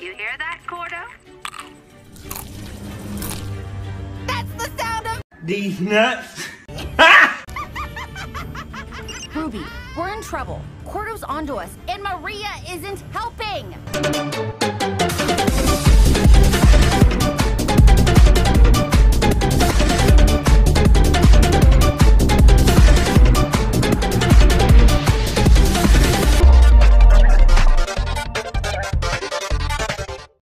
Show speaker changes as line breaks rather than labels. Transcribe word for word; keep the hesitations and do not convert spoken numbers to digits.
You hear that, Cordo?
That's the sound of
these nuts.
Ruby, we're in trouble. Cordo's onto us, and Maria isn't helping.